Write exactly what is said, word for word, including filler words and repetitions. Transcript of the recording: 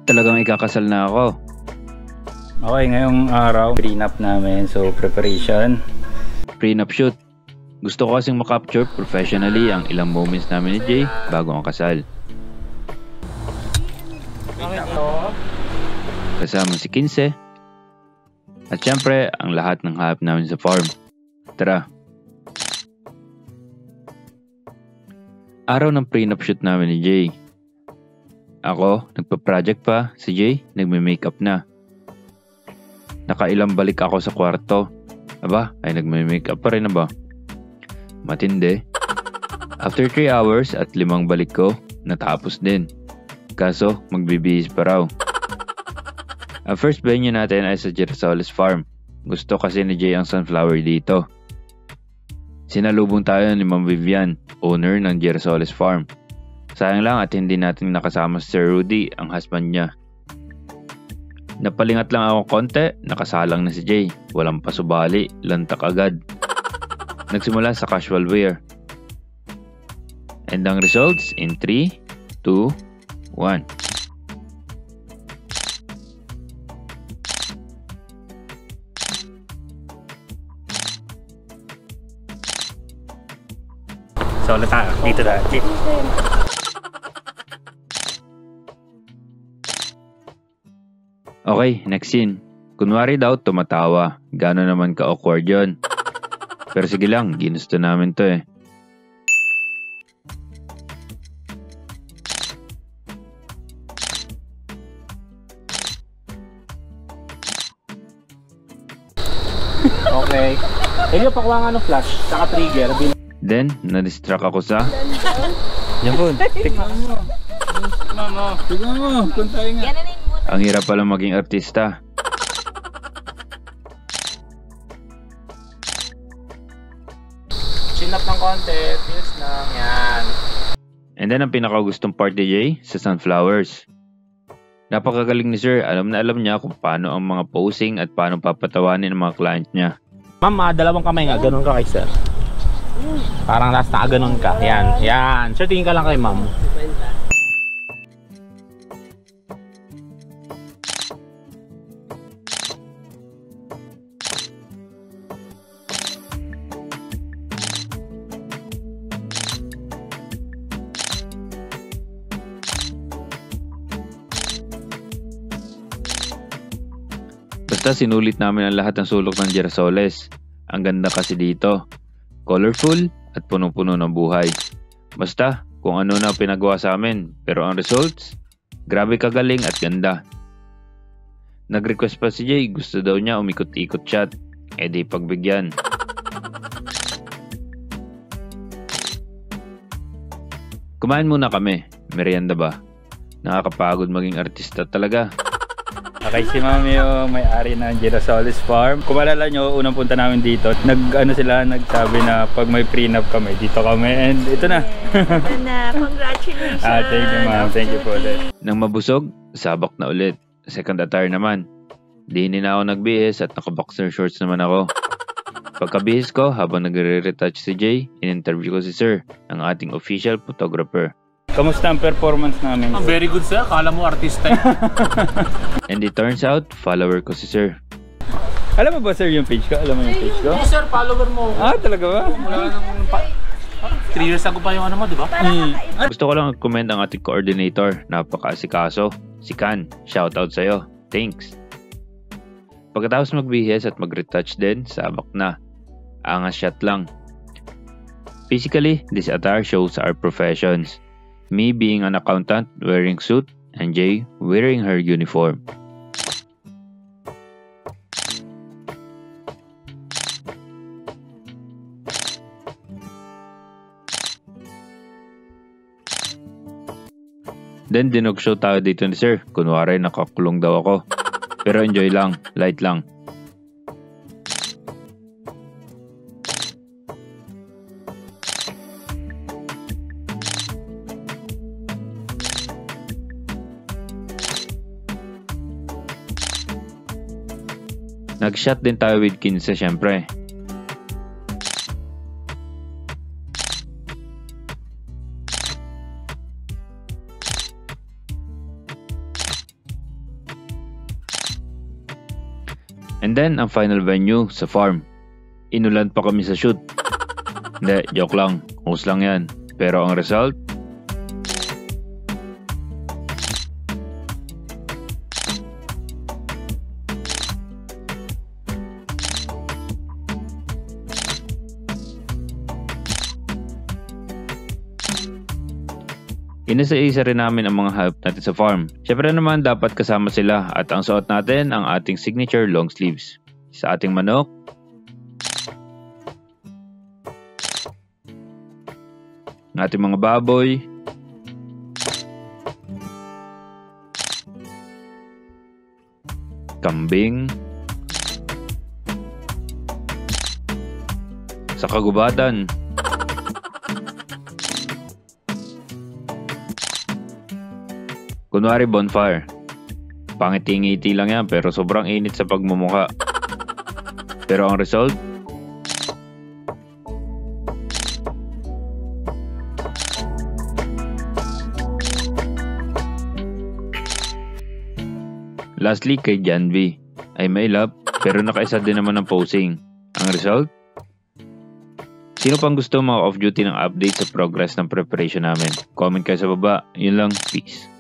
talagang ikakasal na ako. Okay, ngayong araw, prenup namin. So, preparation. Prenup shoot. Gusto ko kasing makapture professionally ang ilang moments namin ni Jay bago ang kasal. Kasama si Kinse. At syempre, ang lahat ng hayop namin sa farm. Tara. Araw ng prenup shoot namin ni Jay. Ako, nagpa-project pa. Si Jay, nagme-makeup na. Nakailang balik ako sa kwarto. Aba, ay nagme-makeup pa rin na ba? Matindi. After three hours at limang balik ko, natapos din. Kaso, magbibihis pa raw. Ang first venue natin ay sa Girasoles Farm. Gusto kasi ni Jay ang sunflower dito. Sinalubong tayo ni Ma'am Vivian, owner ng Girasoles Farm. Sayang lang at hindi natin nakasama si Sir Rudy, ang husband niya. Napalingat lang ako konti, nakasalang na si Jay. Walang pasubali, lantak agad. Nagsimula sa casual wear. And ang results in three, two, one. So, ulit tayo. Dito na. Okay, next scene. Kunwari daw tumatawa. Gano'n naman ka-awkward yun. Pero sige lang, ginusto namin to eh. Okay. Elio, pakuha nga ng flash. Saka trigger. Then, na-distract ako sa... Yan po. Tignan mo. Tignan mo. Tignan mo. Kuntay nga. Ang hirap pala maging artista. Chin up ng konti. Feels lang. Yan. And then, ang pinakagustong part ni Jay sa sunflowers. Napakagaling ni Sir. Alam na alam niya kung paano ang mga posing at paano papatawanin ang mga client niya. Ma'am, ah, dalawang kamay nga. Ganun ka kay Sir. Parang last na ganun ka. Yan. Yan. Sir, tingin ka lang kay Ma'am. Basta sinulit namin ang lahat ng sulok ng Girasoles. Ang ganda kasi dito. Colorful at punong-puno ng buhay. Basta kung ano na pinagawa sa amin. Pero ang results, grabe kagaling at ganda. Nag-request pa si Jay. Gusto daw niya umikot-ikot shot. E di pagbigyan. Kumain muna kami. Merienda ba? Nakakapagod maging artista talaga. Okay, si Mami yung may-ari ng Girasoles Farm. Kung malala nyo, unang punta namin dito, nag, ano sila, nagsabi na pag may prenup kami, dito kami. And ito na. Ito na. Congratulations. Ah, thank you, ma'am. Thank you po ulit. Nang mabusog, sabak na ulit. Second attire naman. Di na ako nagbihis at naka-boxer shorts naman ako. Pagkabihis ko, habang nagre-retouch si Jay, in-interview ko si Sir, ang ating official photographer. Kamusta ang performance namin? Oh, very good, sir. Kala mo artista. And it turns out, follower ko si Sir. Alam mo ba, Sir, yung page ko? Alam mo yung page ko? Oo, sir. Follower mo. Ah, talaga ba? Wala nang... three years ago pa yung ano mo, di ba? Hmm. Gusto ko lang comment ang ating coordinator. Napaka-asikaso. Si Kan. Shoutout sa'yo. Thanks. Pagkatapos magbihis at mag-retouch din, sabak na. Angas shot lang. Physically, this attire shows our professions. Me being an accountant wearing suit and Jay wearing her uniform. Then dinog show tayo dito ni Sir. Kunwari nakakulong daw ako. Pero enjoy lang, light lang. Nag-shot din tayo with Kinse syempre. And then, ang final venue sa farm. Inulan pa kami sa shoot. Hindi, joke lang. Hose lang yan. Pero ang result, inisa-isa rin namin ang mga hayop natin sa farm. Syempre naman dapat kasama sila at ang suot natin ang ating signature long sleeves. Sa ating manok, ng ating mga baboy, kambing, sa kagubatan, kunwari bonfire. Pangiti-ngiti lang yan pero sobrang init sa pagmumukha. Pero ang result, lastly kay Janvi ay may lap pero nakaisa din naman ng posing. Ang result, sino pang gusto mga off-duty ng update sa progress ng preparation namin? Comment kayo sa baba. Yun lang. Peace.